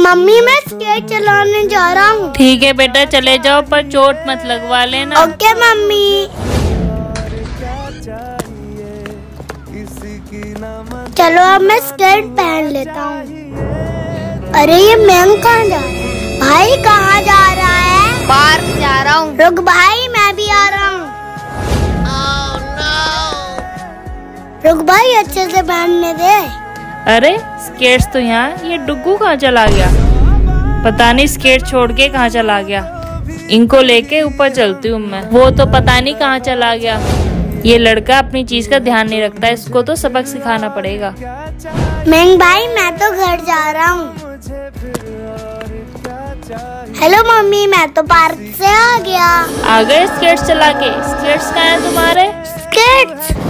Mummy मैं skate चलाने जा रहा हूँ। ठीक है बेटा चले जाओ, पर चोट मत लगवा लेना। Okay mummy. चलो अब मैं स्केट पहन लेता हूँ। अरे ये मैम कहाँ जा रहा है? भाई कहाँ जा रहा है? पार्क जा रहा हूँ। रुक भाई मैं भी आ रहा हूँ। रुक भाई अच्छे से पहनने दे। अरे स्केट्स तो यहाँ, ये डुग्गू कहाँ चला गया? पता नहीं स्केट छोड़ के कहाँ चला गया। इनको लेके ऊपर चलती हूँ मैं। वो तो पता नहीं कहाँ चला गया। ये लड़का अपनी चीज का ध्यान नहीं रखता, इसको तो सबक सिखाना पड़ेगा। मैंग भाई मैं तो घर जा रहा हूँ। हेलो मम्मी मैं तो पार्क से आ गया। आ गए स्केट्स चला के? स्केट्स कहाँ है तुम्हारे? स्केट्स